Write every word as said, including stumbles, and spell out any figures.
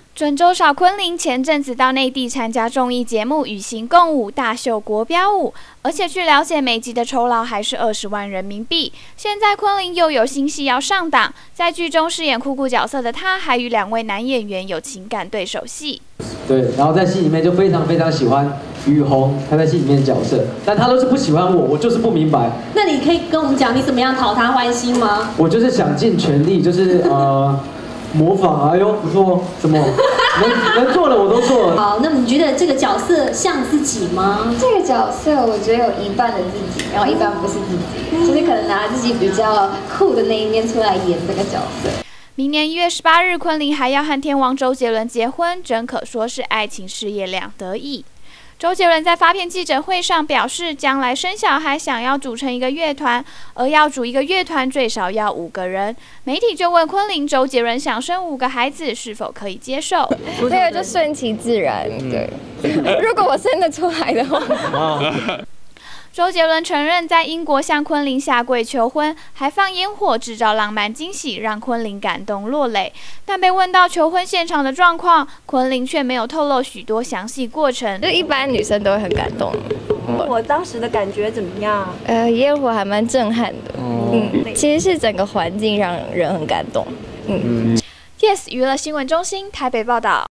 准州少昆凌前阵子到内地参加综艺节目《与行共舞》，大秀国标舞，而且据了解，每集的酬劳还是二十万人民币。现在昆凌又有新戏要上档，在剧中饰演酷酷角色的她，还与两位男演员有情感对手戏。 对，然后在戏里面就非常非常喜欢雨虹，她在戏里面的角色，但她都是不喜欢我，我就是不明白。 那你可以跟我们讲你怎么样讨她欢心吗？ 我就是想尽全力，就是呃。模仿，哎呦，不错，什么能能做的我都做了。 好，那你觉得这个角色像自己吗？ 这个角色我觉得有一半的自己，然后一半不是自己，就是可能拿自己比较酷的那一面出来演这个角色。 明年一月十八日，昆凌还要和天王周杰伦结婚，真可说是爱情事业两得意。周杰伦在发片记者会上表示，将来生小孩想要组成一个乐团，而要组一个乐团最少要五个人。媒体就问昆凌，周杰伦想生五个孩子是否可以接受？ 这个就顺其自然，对。如果我生得出来的话。 周杰伦承认在英国向昆凌下跪求婚，还放烟火制造浪漫惊喜，让昆凌感动落泪。但被问到求婚现场的状况，昆凌却没有透露许多详细过程。 就一般女生都会很感动。 我当时的感觉怎么样？ 呃，烟火还蛮震撼的。嗯，其实是整个环境让人很感动。嗯。 Yes 娱乐新闻中心台北报道。